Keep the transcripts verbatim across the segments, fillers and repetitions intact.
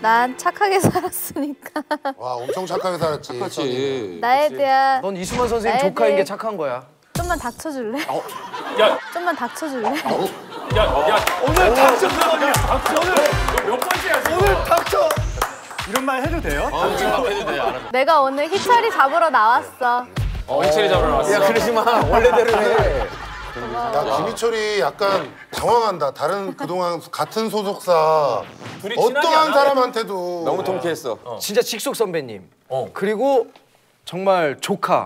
난 착하게 살았으니까. 와, 엄청 착하게 살았지. 그렇지. 나에 대한. 넌 이수만 선생님 조카인 게 착한 거야. 좀만 닥쳐줄래? 어. 야. 좀만 닥쳐줄래? 어. 야, 야. 오늘 닥쳐. 오늘 몇 번째야 지금? 오늘 닥쳐. 이런 말 해도 돼요? 어, 지금 해도 돼. 알아. 내가 오늘 희철이 잡으러 나왔어. 어, 희철이 잡으러 나왔어. 야, 그러지 마. 원래대로 해. 야, 김희철이 약간 당황한다. 다른 그동안 같은 소속사 어떠한 사람한테도 너무 통쾌했어. 어. 진짜 직속 선배님. 어. 그리고 정말 조카.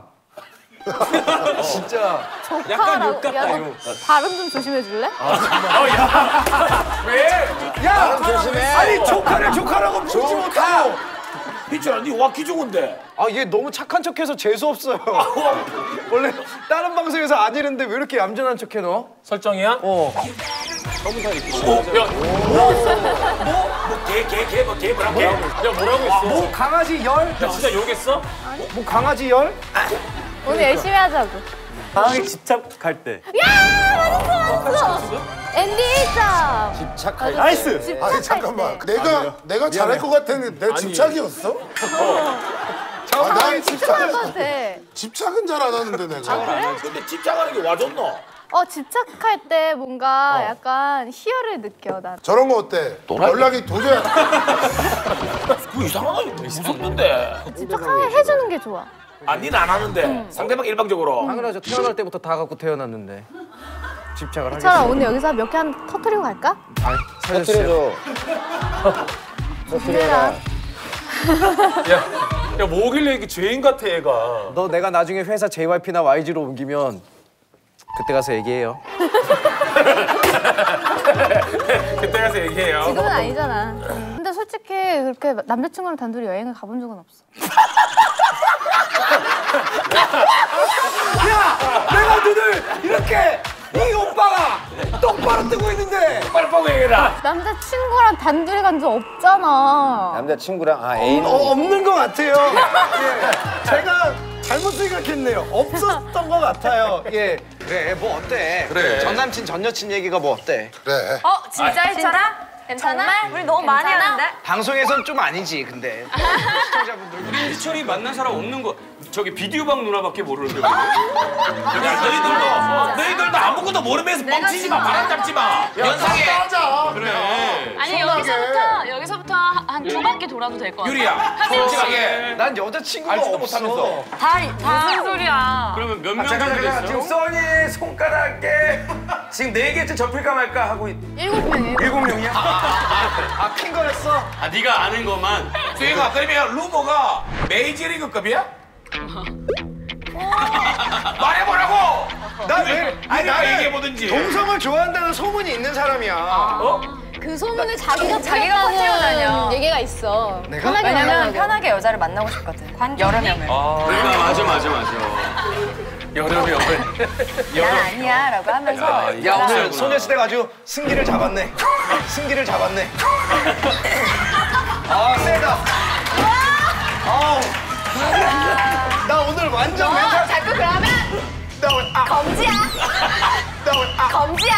진짜. 조카라고. 야, 너 발음 좀 조심해 줄래? 아, 어, 야. 왜? 야, 발음 조심해. 아니, 조카를 조카라고 부르지 못하고. 희철아, 니 와 기종인데. 아, 얘 너무 착한 척해서 재수 없어요. 원래 다른 방송에서 안 이랬는데 왜 이렇게 얌전한 척해 너? 설정이야? 어. 너무 다 이렇게. 뭐? 야, 뭐? 뭐? 뭐? 개, 개, 개, 뭐? 개 뭐라고? 야, 뭐라고 했어? 뭐 강아지 열? 야, 진짜 욕했어? 뭐 강아지 열? 오늘 열심히 하자고. 방에 집착할 때. 야, 맞았어, 맞았어. 엔디 일 점. 집착할 때. 나이스. 아니 잠깐만. 내가 내가 잘할 것 같았는데 내 집착이었어? 아, 난 집착할 것 집착 같아. 집착은 잘 안 하는데 내가. 아, 그래? 근데 집착하는 게 와줬노? 어, 집착할 때 뭔가 약간 희열을 느껴, 난. 저런 거 어때? 연락이 도저히 안 그거 이상하다. 무섭던데. 집착하게 해주는 게 좋아. 아, 니는 안 하는데. 응. 상대방 일방적으로. 당연하죠. 태어날 때부터 다 갖고 태어났는데. 집착을 하겠어. 희철아, 오늘 여기서 몇 개 한 터뜨리고 갈까? 아니, 살려주세요. 조심해라. 야, 야, 뭐길래 이렇게 죄인 같아, 얘가. 너 내가 나중에 회사 제이와이피나 와이지로 옮기면 그때 가서 얘기해요. 그때 가서 얘기해요. 지금은 아니잖아. 근데 솔직히 그렇게 남자친구랑 단둘이 여행을 가본 적은 없어. 야! 내가 눈을 이렇게 이 오빠가 똑바로 뜨고 있는데 빨리 보고 얘기해라. 남자친구랑 단둘이 간 적 없잖아. 남자친구랑 아 애인 어, 없는 것 같아요. 예. 제가 잘못 생각했네요. 없었던 것 같아요. 예. 그래, 뭐 어때? 그래. 전 남친, 전 여친 얘기가 뭐 어때? 그래. 어, 진짜 희철아? 괜찮아? 정말? 우리 너무 많이 하는데? 방송에선 좀 아니지, 근데. 시청자분들. 우리 희철이 만난 사람 없는 거. 저기 비디오방 누나밖에 모르는데. 야, 너희들도, 너희들도 아무것도 모르면서 뻥치지 마, 바람 잡지 마. 연상해. 하자. 그래. 아니, 여기서부터, 여기서부터 한 두 바퀴 돌아도 될 것 같아. 유리야, 솔직하게. 난 여자친구가 알지도 없어. 못하면서. 다, 다. 무슨 소리야. 그러면 몇 명 아, 잠깐 정도 잠깐 됐어? 지금 써니 손가락에 지금 네 개째 접힐까 말까 하고 있... 일곱 명이에요. 일곱 명이야? 아, 큰 거였어? 아, 네가 아는 것만. 수영아, 그러면 루머가 메이저리그급이야? 말해보라고! 나 왜? 아니, 내가 얘기해보든지. 동성을 좋아한다는 소문이 있는 사람이야. 어? 그 소문을 자기가 자기가 퍼뜨려 다녀. 얘기가 있어. 내가? 편하게 왜냐면 만나려고. 편하게 여자를 만나고 싶거든. 여러 명을. 그러니까 맞아, 맞아, 맞아. 여름이 여름. 난 아니야 라고 하면서. 야, 오늘 소녀시대가 아주 승기를 잡았네. 승기를 잡았네. 아, 세다. 아우. 나 오늘 완전 멘탈. 자꾸 그러면 나 오늘 아. 검지야. 나 오늘 아. 검지야.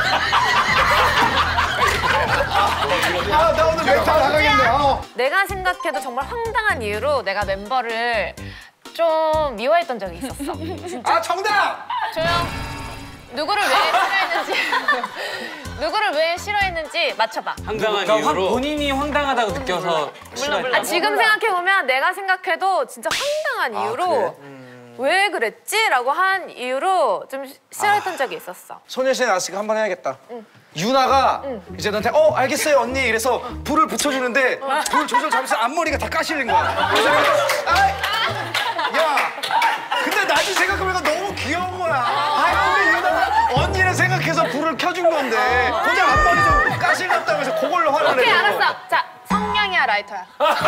아, 나 오늘 멘탈 나가겠네. 아. 내가 생각해도 정말 황당한 이유로 내가 멤버를 좀 미워했던 적이 있었어. 아, 정답! 조용. 누구를 왜 싫어했는지 누구를 왜 싫어했는지 맞춰봐. 황당한 이유로. 본인이 황당하다고 느껴서 몰라 몰라. 아, 지금 생각해보면 내가 생각해도 진짜 황당한 이유로 그래? 왜 그랬지? 라고 한 이유로 좀 싫어했던 적이 있었어. 소녀시대 나왔으니까 한 번 해야겠다. 유나가 이제 너한테 어 알겠어요 언니 이래서 불을 붙여주는데 불 조절 잘못해서 앞머리가 다 까실린 거야. 그래서 내가 아이, 야 근데 나중에 생각해보니까 너무 귀여운 거야. 아 근데 유나가 언니를 생각해서 불을 켜준 건데 고작 앞머리 좀 까실렸다고 해서 그걸로 화를 오케이 내고. 알았어. 자 성냥이야 라이터야.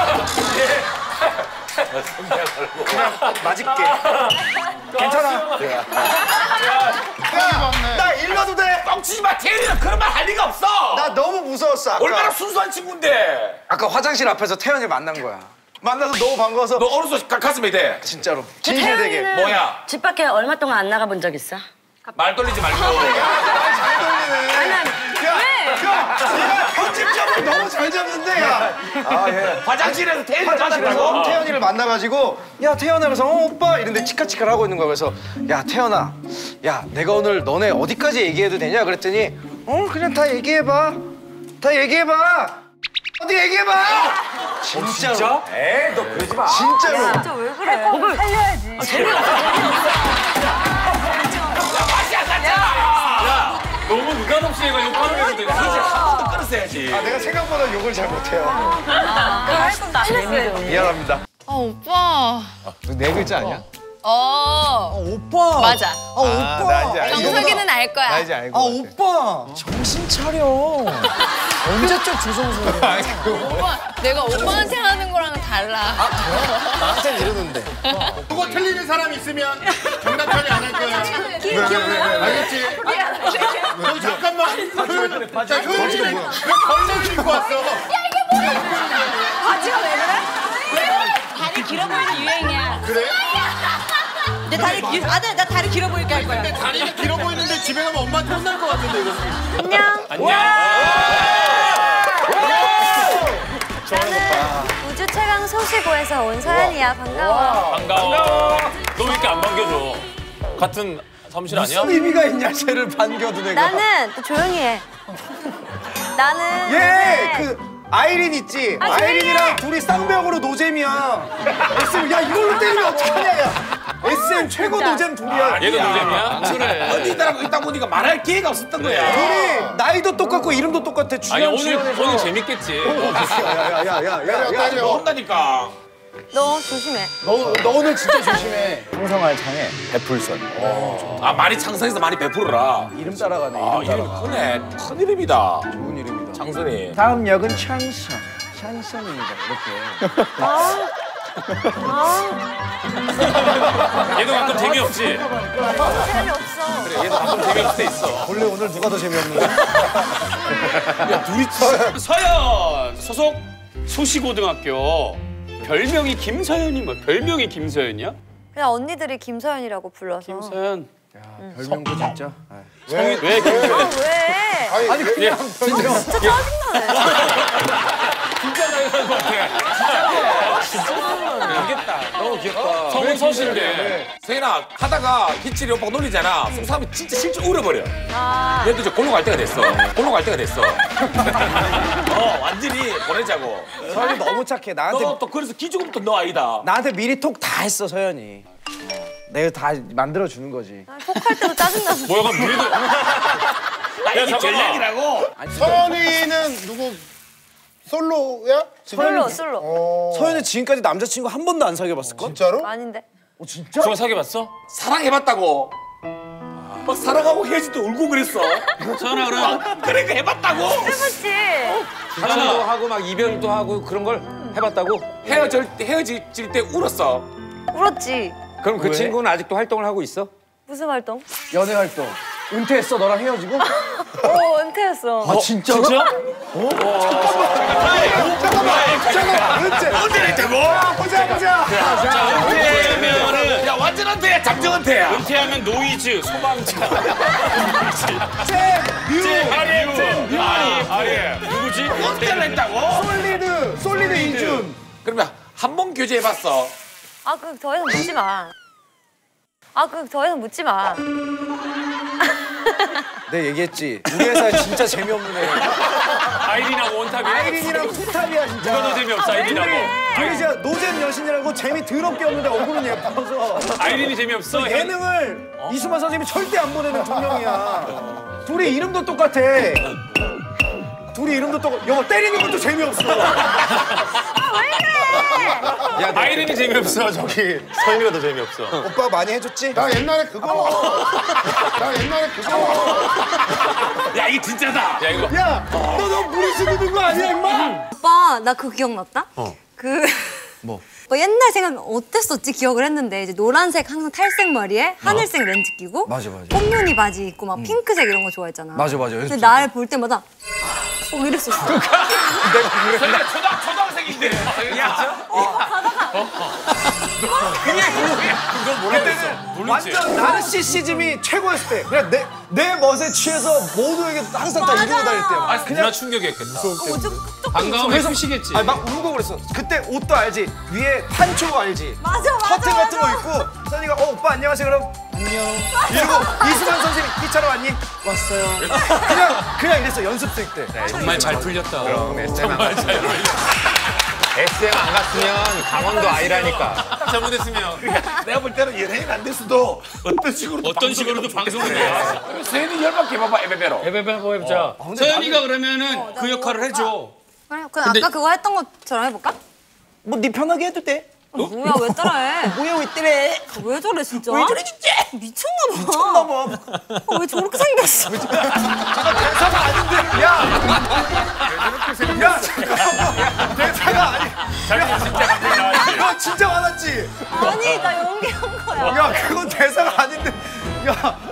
그냥 맞을게. 괜찮아. 나 일러도 돼. 뻥치지 마, 태연이는 그런 말 할 리가 없어. 나 너무 무서웠어. 아까. 얼마나 순수한 친구인데. 아까 화장실 앞에서 태연이를 만난 거야. 만나서 너무 반가워서. 너 어느새 가슴에 대. 진짜로. 진실되게. 뭐야? 집 밖에 얼마 동안 안 나가본 적 있어? 말 돌리지 말고. 잘 돌리네. 아니, 야, 야, 내가 편집점을 너무 잘 잡는데. 야. 아 예. 화장실에서 태연이 화장실에서 만났다고? 태연이를 만나가지고 야 태연아 그래서 어, 오빠 이런데 치카치카를 하고 있는 거야. 그래서 야 태연아 야 내가 오늘 너네 어디까지 얘기해도 되냐 그랬더니 어 그냥 다 얘기해봐 다 얘기해봐 어디 얘기해봐 진짜로 진짜? 에이 너 그러지 마. 진짜로 진짜 왜 그래? 곡을 살려야지. 너무 느닷없이 얘가 욕하는 애도 되게 사실 한 번도 끊었어야지. 아 내가 생각보다 욕을 잘 못해요 아, 재밌어요. 미안합니다 아 오빠. 네 글자 아니야? 어. 오빠. 맞아. 아, 오빠. 나 이제 알고 정석이는 알 거야. 나 이제 알고 아, 오빠. 정신 차려. 언제적 조성소야. 오빠, 내가 오빠한테 하는 거랑은 달라. 나한테는 이러는데. 그거 틀리는 사람 있으면 정답편이 안 할 거야. 알겠지? 너 잠깐만. 자, 효연이 왜 걸레 신고 왔어? 바지가 왜 그래? 다리 길어 보이는 유행이야. 그래? 내 다리 길, 아, 나 다리 길어 보이게 할 거야. 근데 다리가 길어 보이는데 집에 가면 엄마한테 혼날 것 같은데 이거. 안녕. 안녕. 나는 우주 최강 소시고에서 온 서연이야. 반가워. 반가워. 너 왜 이렇게 안 반겨줘? 같은 사무실 아니야? 무슨 의미가 있냐, 쟤를 반겨도 내가. 나는 또 조용히 해. 나는 예, 요새 그 아이린 있지? 아, 아이린이랑 둘이 쌍벽으로 노잼이야. 에스엠, 야 이걸로 때리면 어떡하냐, 야. 에스엠 최고 진짜. 노잼 둘이야. 얘도 노잼이야? 그래. 언니들하고 있다 보니까 말할 기회가 없었던 거야. 둘이 나이도 똑같고 이름도 똑같아. 아니 주연, 오늘 주연에서. 오늘 재밌겠지. 야야야야야야. 때려. 혼나니까. 너 조심해. 너, 너 오늘 진짜 조심해. 풍성할 창에 베풀선. 아 많이 창성해서 많이 베풀어라. 이름 따라가네, 아 이름 이름 따라가. 크네. 큰 이름이다. 좋은 이름이다. 장선이. 다음 역은 찬선. 찬선입니다. 이렇게. 얘도 가끔 재미없지. 재미없어. 그래 얘도 가끔 재미없을 때 있어. 원래 오늘 누가 더 재미없는데? 서현 소속 소시고등학교. 별명이 김서연이 뭐 별명이 김서연이야? 그냥 언니들이 김서연이라고 불러서. 서연. 별명도 진짜. 성이 왜 김서연? 아, 왜? 아니, 아니, 그냥 별명. 진짜 짜증나네. 진짜 나이는 것 같아. 알겠다. 너무 귀엽다. 성은 서신데. 세인아 하다가 희철이 오빠가 놀리잖아. 그럼 사람이 진짜 실제 울어버려. 아, 얘도 이제 골로 갈 때가 됐어. 골로 갈 때가 됐어. 어 완전히 보내자고. 서연이 너무 착해. 나한테 너 또 그래서 기죽음부터 너 아이다. 나한테 미리 톡 다 했어 서연이. 내가 다 만들어 주는 거지. 톡할 때도 짜증나서. 뭐야 그럼 미리도. 아 이게 잠깐만. 전략이라고. 서연이는 누구 솔로야? 솔로, 솔로. 서연이 지금까지 남자친구 한 번도 안 사귀어봤을 걸? 진짜로? 아닌데. 저 사귀어봤어? 사랑해봤다고. 막 사랑하고 헤어질 때 울고 그랬어. 서연아 그럼. 그러니까 해봤다고. 해봤지. 사랑도 하고 막 이별도 하고 그런 걸 해봤다고? 헤어질 때 헤어질 때 울었어. 울었지. 그럼 그 친구는 아직도 활동을 하고 있어? 무슨 활동? 연애 활동. 은퇴했어 너랑 헤어지고? 어, 은퇴했어. 아, 진짜로? 진짜? 은퇴. 언제 했다고? 보자 보자. 자 은퇴하면은 야 완전 은퇴야. 잠정 은퇴야. 은퇴하면 노이즈 소방차. 잼, 뮤, 아리 아리 아리 누구지? 은퇴를 했다고? 솔리드, 솔리드 이준. 그러면 한 번 교제해봤어. 아, 그 더 이상 묻지 마. 아, 그 더 이상 묻지 마. 내가 얘기했지. 우리 회사에 진짜 재미없는 애. 아이린하고 원탑이. 아이린이랑 투탑이야 진짜. 누가 더 재미없어 아이린하고. 둘이 진짜 노잼 여신이라고 재미 더럽게 없는데 얼굴은 예뻐서. 아이린이 재미없어. 예능을 이수만 선생님이 절대 안 보내는 두 명이야. 둘이 이름도 똑같아. 둘이 이름도 똑같아. 여보 때리는 것도 재미없어. 야, 아이린이 재미없어. 저기 서인이가 더 재미없어. 오빠 많이 해줬지? 나 옛날에 그거. 나 옛날에 그거. 야 이게 진짜다. 야 이거. 야, 너 너무 무리수도 든거 아니야 임마? 오빠 나 그거 기억났다? 그 뭐? 옛날 생각하면 어땠었지 기억을 했는데 이제 노란색 항상 탈색 머리에 하늘색 렌즈 끼고 맞아, 맞아. 꽃무늬 바지 입고 막 핑크색 이런 거 좋아했잖아. 맞아, 맞아. 근데 날 볼 때마다 어 이랬었어. 내가 초등 초등학생인데. 야. 그게 그거야. 그거 뭐라 그랬어? 그때는 놀랬지? 완전 나르시시즘이 최고였을 때. 그냥 내, 내 멋에 취해서 모두에게 항상 다 이루고 다닐 때. 아, 그냥 충격이었겠다. 반가움에 그래서 푸시겠지. 아니, 막 울고 그랬어. 그때 옷도 알지? 위에 판초 알지? 맞아, 맞아, 커튼 같은 거 맞아. 입고 선이가 어 오빠 안녕하세요 그럼 안녕. 그리고 이수만 선생님 이차로 왔니? 왔어요. 그냥 그냥 이랬어 연습생 때. 정말 잘 풀렸다. 정말 잘 풀렸다. 에스엠 안 갔으면 강원도 아이라니까. 잘못했으면. 내가 볼 때는 연예인 안 됐어도 어떤 식으로도 어떤 식으로도 방송을 해. 서현이 열받게 해봐봐 에베베로. 에베베 한번 해보자. 서현이가 그러면은 그 역할을 해줘. 그래, 그럼 아까 그거 했던 것처럼 해볼까? 뭐 네 편하게 해도 돼. 뭐야 왜 따라해? 뭐야 왜 때래? 왜 저래 진짜? 왜 저래 진짜? 미쳤나 봐. 미쳤나 봐. 아, 왜 저렇게 생겼어? 대사가 아닌데. 야. 야 잠깐만. 대사가 아니. 자기 진짜 갑자기 나왔지. 너 진짜 화났지? 아니 나 연기한 거야. 야 그건 대사가 아닌데. 야